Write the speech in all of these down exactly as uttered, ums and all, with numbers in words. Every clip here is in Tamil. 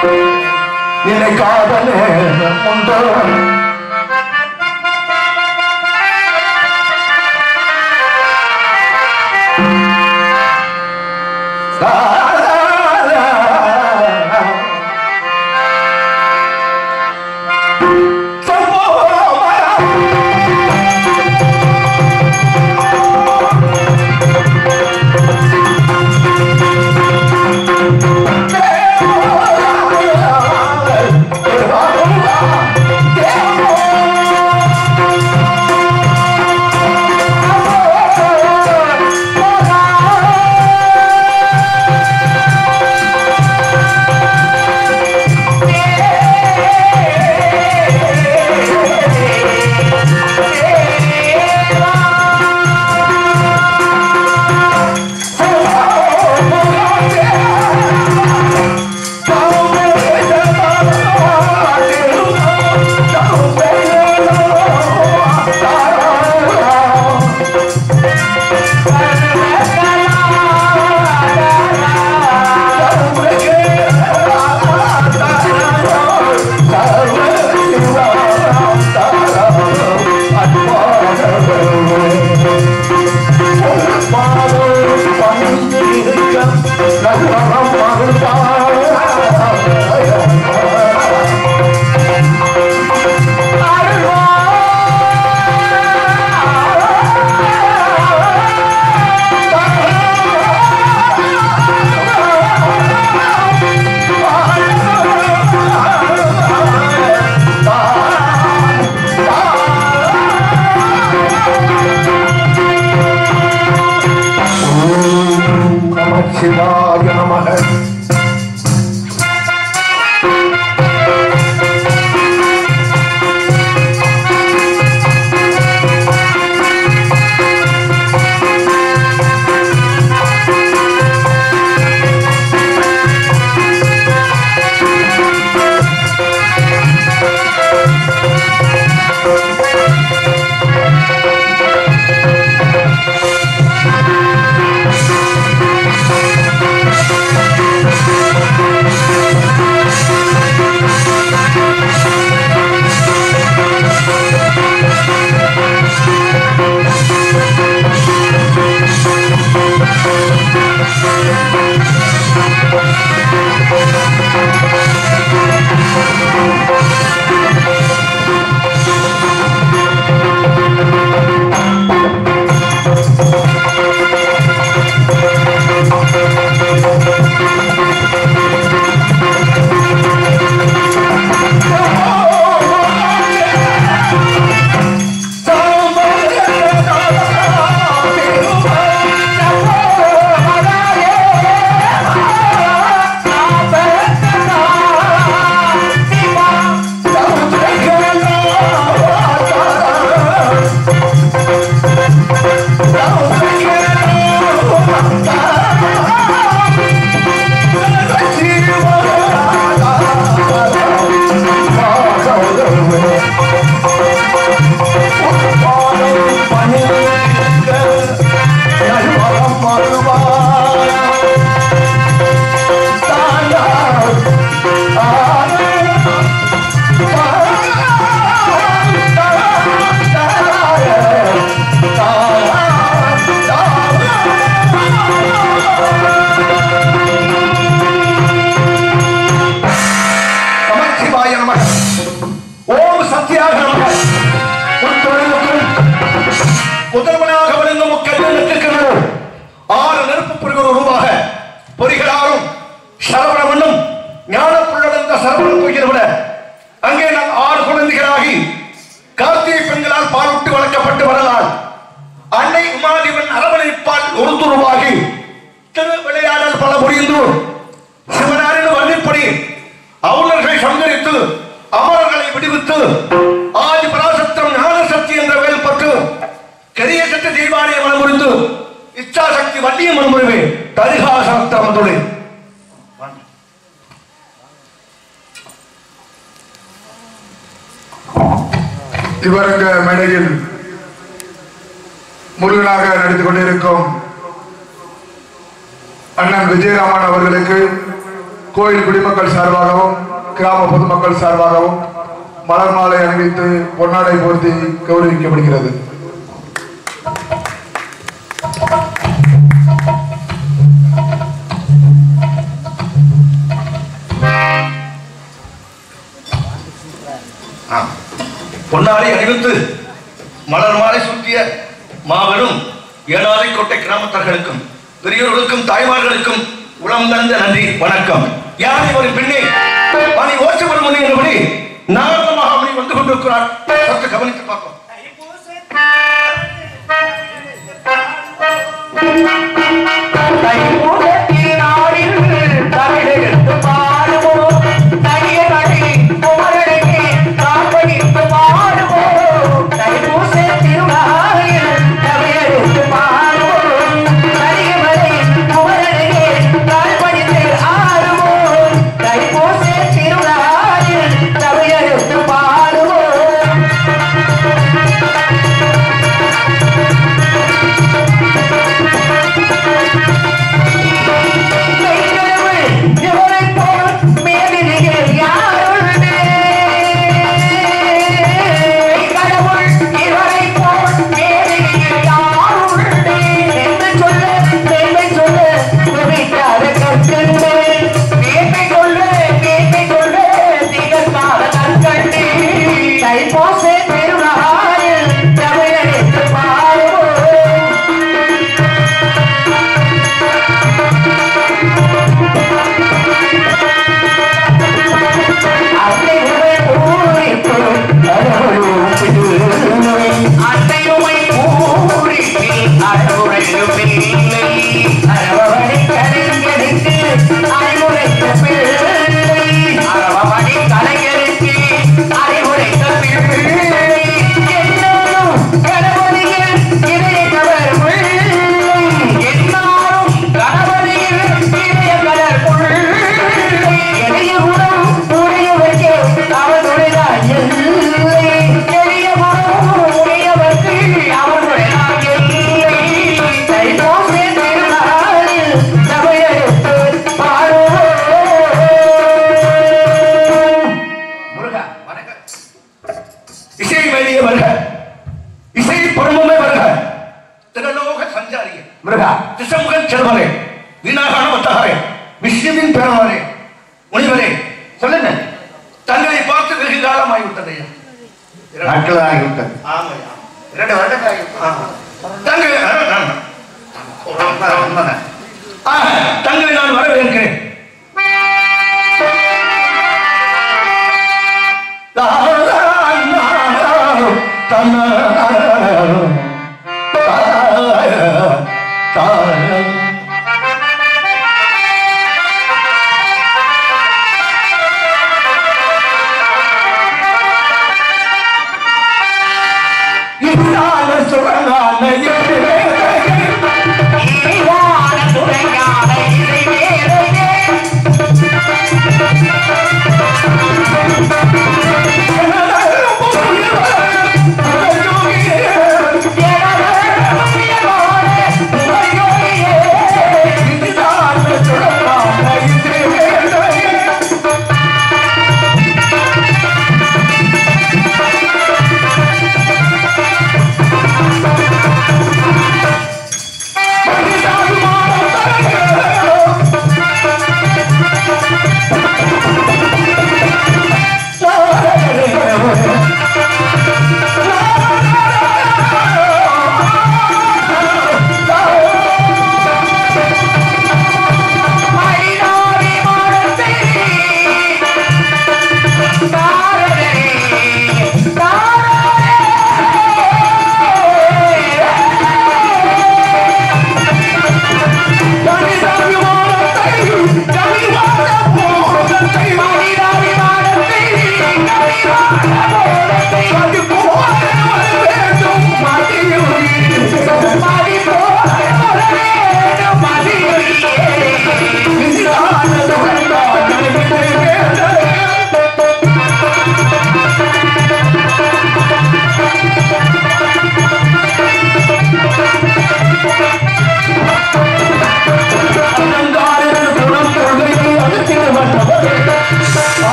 நினைக்காத நேரம் உண்டோ இவரங்க மேடையில் முருகனாக நடித்துக் கொண்டிருக்கும் அண்ணன் விஜயராமன் அவர்களுக்கு கோயில் குடிமக்கள் சார்பாகவும் கிராம பொதுமக்கள் சார்பாகவும் மலர் மாலை அணிவித்து பொன்னாடை போர்த்தி கௌரவிக்கப்படுகிறது. பொன்னாடை அணிவித்து மலர் மாலை சூட்டிய மாபெரும் ஏழாலை கோட்டை கிராமத்தார்களுக்கும் பெரியோர்களுக்கும் தாய்மார்களுக்கும் உளம் தந்த நன்றி வணக்கம். யானை ஒரு பெண்ணே பணி ஓச்சவரும் என்றபடி நாரத மகாமுனி வந்து கொண்டிருக்கிறார். சற்று கவனித்து பார்ப்போம். தங்களை நான் வரவேற்கிறேன். Thank you.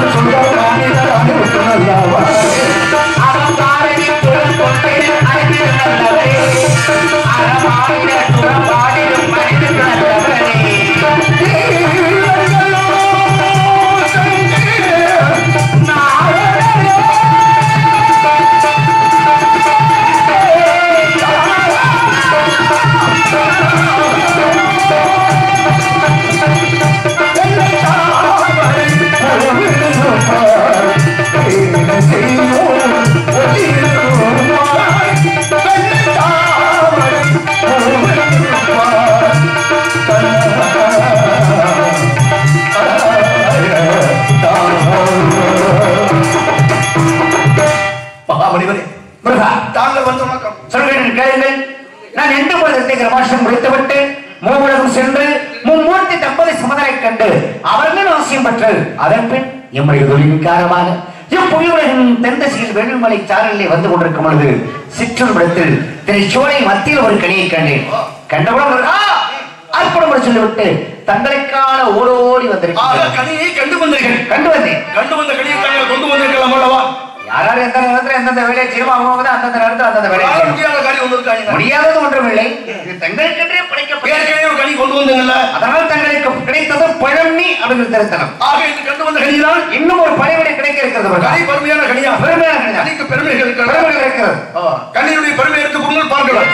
வெள்ளிமலை சாரலிலே வந்து கொண்டிருக்கும் பொழுது சிற்றம்பலத்தில் திரைச்சோலை மத்தியில் ஒரு கனியை கண்டேன். கண்டவுடன் அற்புதம் சொல்லிவிட்டு தங்களுக்கான ஓடோடி வந்திருக்கிறேன். கனியை கண்டு வந்தீர்கள். கண்டு வந்தேன். கண்டு வந்த கனியை கொண்டு வந்திருக்கலாம் அல்லவா? யாராரு எந்த நேரத்தில் எந்தெந்த வேலையை செய்வோம் அவங்க அந்தந்த நேரத்தில் அந்தந்த வேலையை முடியாத காரியம் வந்திருக்காங்க. முடியாதது ஒன்றுமில்லை. இது தங்களுக்கென்றே படைக்கப்பட்ட ஒரு கனி கொண்டு வந்தீங்கல்ல, அதனால் தங்களுக்கு கிடைத்தது பழனி அப்படின்னு திருத்தலம். ஆக இது கண்டு வந்த கனிதான் இன்னும் ஒரு பழைய கிடைக்க இருக்கிறது. கனி பெருமையான கனியா? பெருமையான கனி. கனிக்கு பெருமைகள் இருக்கிறது. பெருமைகள் இருக்கிறது. கனியுடைய பெருமை எடுத்து கொண்டு பார்க்கலாம்.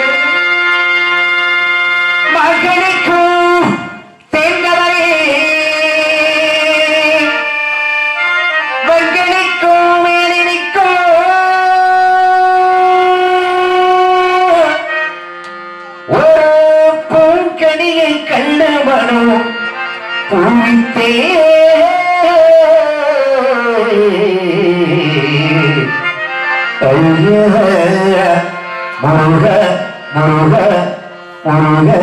மகனுக்கும் தேர்ந்தவரே வங்கனுக்கும் மேலினிக்கும் ஒரு பூங்கனியை கண்டவனும் பூவித்தே முருக முருக முருக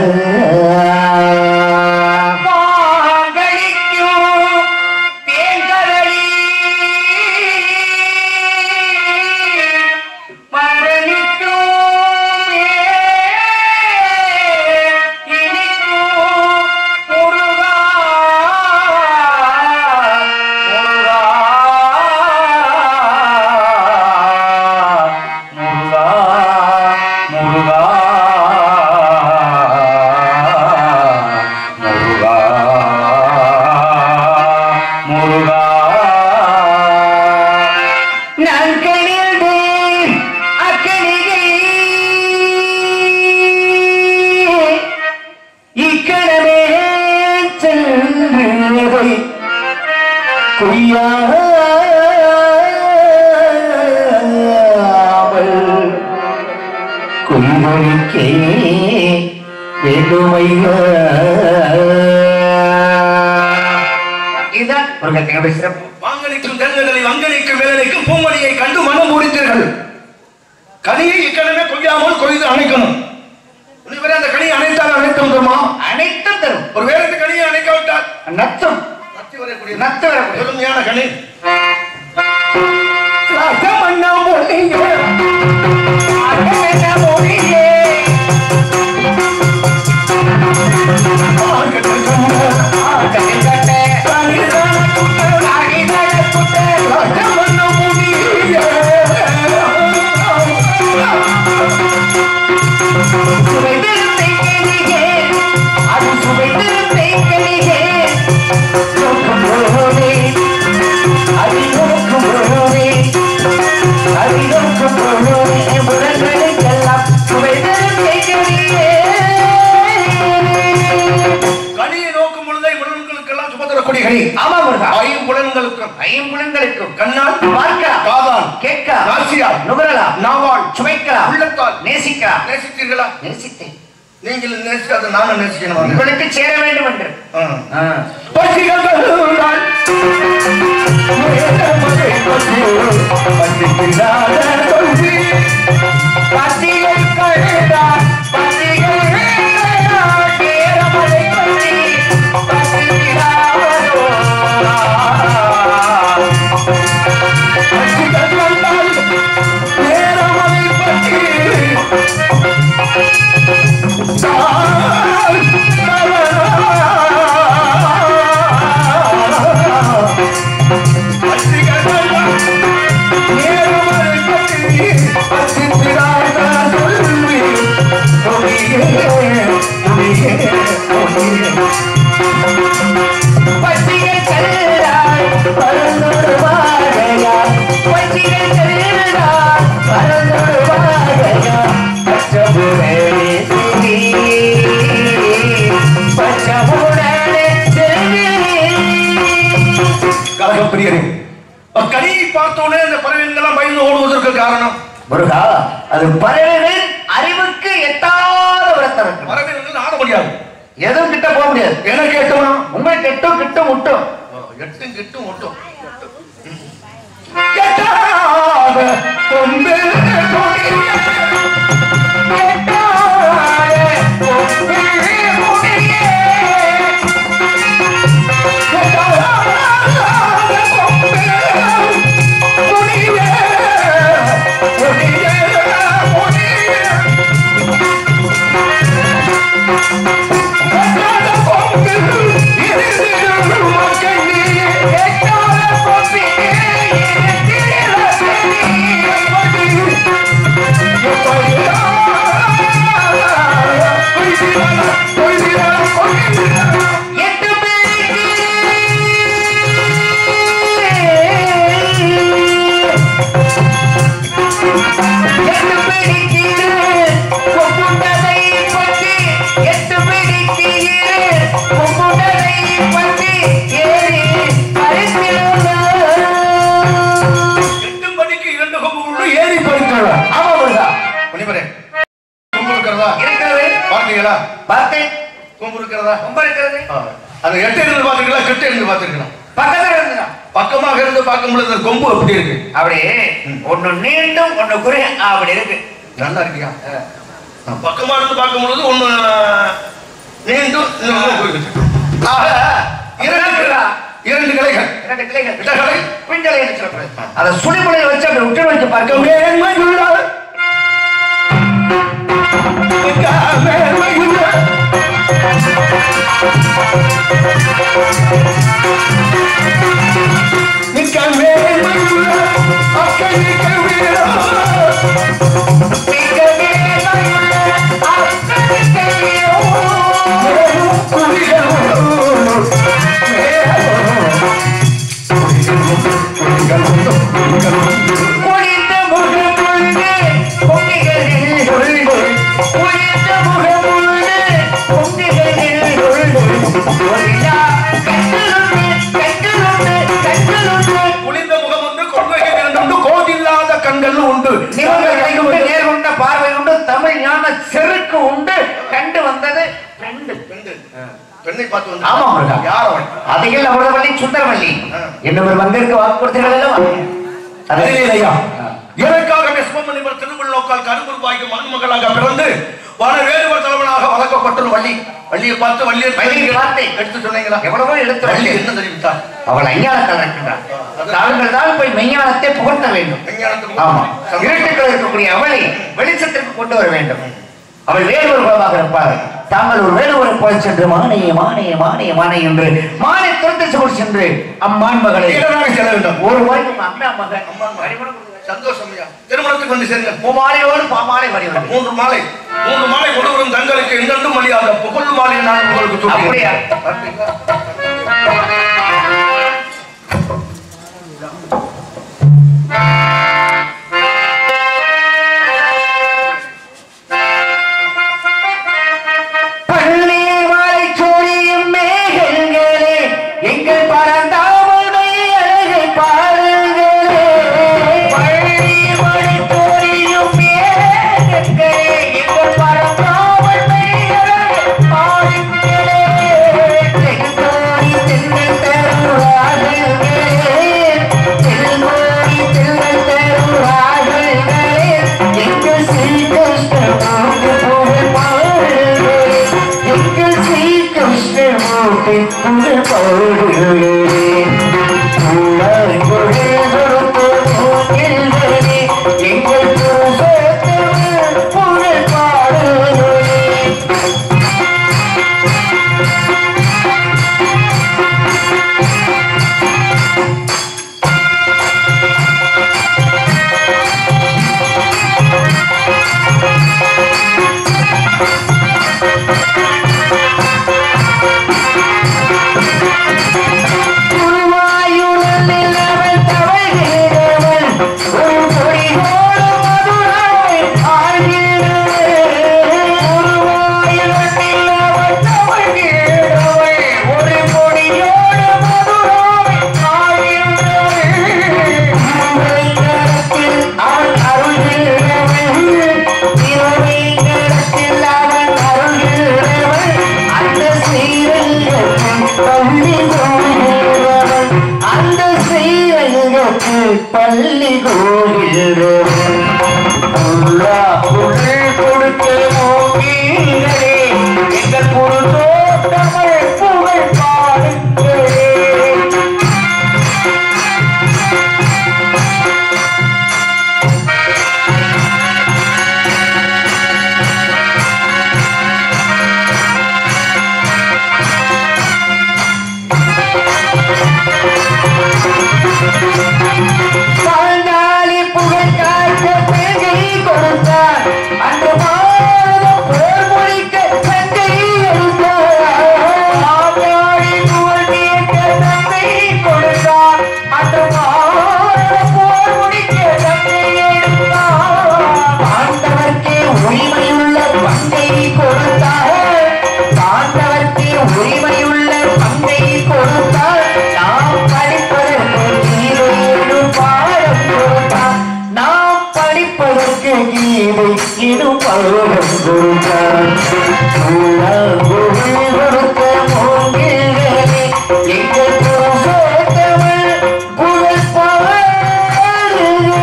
வாங்கலிக்கும் தெருங்களை வங்கலிக்கும் வேலைக்கும் பூமணியை கண்டு மனம் முடித்தீர்கள். கனியை இக்கணமே கொய்யாமல் கொய்து அணைக்கணும். அந்த கனியை அணைத்தால் அனைத்தும் தருமா? அனைத்தும் தரும். ஒரு வேலைக்கு கனியை அணைக்காவிட்டால் நத்தும் நத்தி வரக்கூடிய நத்து வரக்கூடிய பெருமையான கனி. ஐம்புலன்களுக்கும் கண்ணால் பார்க்கலாம், காதால் கேட்கலாம், நாசியால் நுகரலாம், நாவால் சுவைக்கலாம், உள்ளத்தால் நேசிக்கலாம். நேசித்தீர்களா? நேசித்தேன். நீங்கள் நேசிக்காத நானும் நேசிக்கணும். உங்களுக்கு சேர வேண்டும் என்று பார்த்தோன்னே இந்த பறவைகள் பயந்து ஓடுவதற்கு காரணம் முருகா, அது பறவைகள் அறிவுக்கு எட்டாத விரத்தம். பறவைகள் ஆட முடியாது, எதுவும் கிட்ட போக முடியாது. எனக்கு எட்டும் உங்களுக்கு எட்டும் கிட்டும் முட்டும், எட்டும் கிட்டும் ஒட்டும். பக்கமாக இருந்து பார்க்கும் பொழுது கொம்பு எப்படி இருக்கு? அப்படியே ஒன்னு நீண்டும் ஒன்னு குறைய அப்படி இருக்கு. நல்லா இருக்கியா? பக்கமா இருந்து பார்க்கும் பொழுது ஒன்னு நீண்டும் இரண்டு கிளைகள் இரண்டு கிளைகள் இடகளை பிஞ்சலை சொல்றது. அதை சுழிமுனையை வச்சு அப்படி உற்று வைத்து பார்க்க மேன்மை உள்ளார் மேன்மை உள்ளார் மிக்க மேன்மை உள்ளார் அக்கனிக்க வீரா மிக்க மேன்மை உள்ளார் அக்கனிக்க வீரா மேலும் குடிகள் பார்வை உண்டு, தமிழ் ஞான செருக்கு உண்டு. கண்டு வந்தது பெண்ணை பார்த்து வந்து ஆமா யார் அவன்? அதிகள் அமிர்தவல்லி சுந்தரவல்லி என்னவர் வந்திருக்க வாக்கு கொடுத்தீர்கள். எனக்காக சிவமணிவர் திருமண நோக்கால் கரும்புல் வாய்க்கும் மண்மகளாக பிறந்து வன வேறுவர் தலைவனாக வளர்க்கப்பட்ட வள்ளி வள்ளியை பார்த்து வள்ளியை பார்த்து எடுத்து சொன்னீங்களா? எவ்வளவோ எடுத்து வள்ளி என்ன தெரிவித்தார்? அவள் அஞ்ஞானத்தில் இருக்கின்றார். தாங்கள் தான் போய் மெஞ்ஞானத்தை புகழ்த்த வேண்டும். ஆமா, இருட்டுக்கள் இருக்கக்கூடிய அவளை வெளிச்சத்திற்கு கொண்டு வர வேண்டும். அவள் வேறுவர் குலமாக இருப்பார். தாங்கள் ஒரு வேறுவரை போய் சென்று மானே மானே மானே மானே என்று மானை துரத்து சொல் சென்று அம்மான் மகளை செல்ல வேண்டும். ஒரு வாய்ப்பு அம்மா மகன் சந்தோஷம். திருமணத்துக்கு வந்து சேர்ந்த பூமாலையோடு பாமாலை வருகிறது. மூன்று மாலை மூன்று மாலை ஒருவரும் தங்களுக்கு எங்கென்றும் மரியாதை புகழ் மாலை நான் உங்களுக்கு அப்படியா? Thank you. பள்ளி கோவில் கொடுக்க மோகிகளே எங்கள் பொருளோ தமிழ் புகழ் பாடுங்களே. பாஞ்சாலி புகழ் காட்ட பெருகை கொடுத்தார் அன்று மாதம் போர் முடிக்க சங்கை எடுத்தார். பாஞ்சாலி புகழ் கேட்க தந்தை கொடுத்தார் அன்று மாதம் போர் முடிக்க சங்கை எடுத்தார். பாண்டவர்க்கே உரிமையுள்ள பங்கை கொடுத்தார். பாண்டவர்க்கே உரிமையுள்ள பங்கை கொடுத்தார். நாம் படிப்பதற்கு கீதை பாடம் கொடுத்தார். நாம் படிப்பதற்கு கீதை எனும் பாடம் கொடுத்தார். கொடுத்த மோகிகளே எங்கள் தமிழ் புகழ் பாடுங்களே.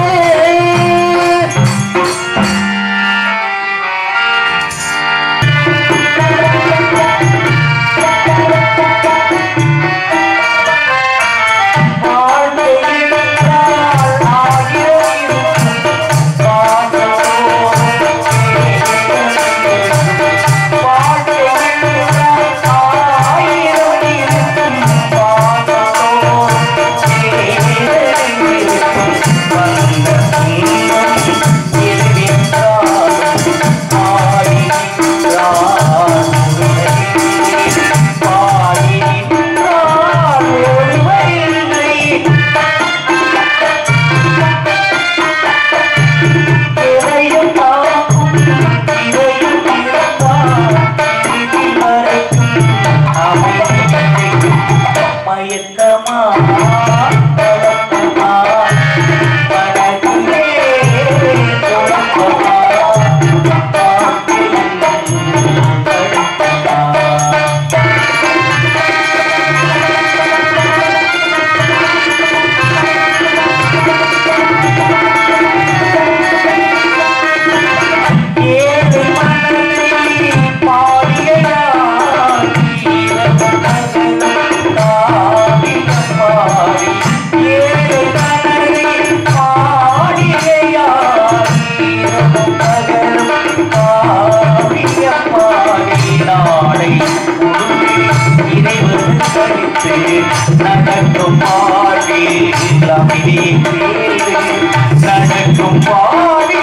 நடக்கும் பாடி நடக்கும் பாடி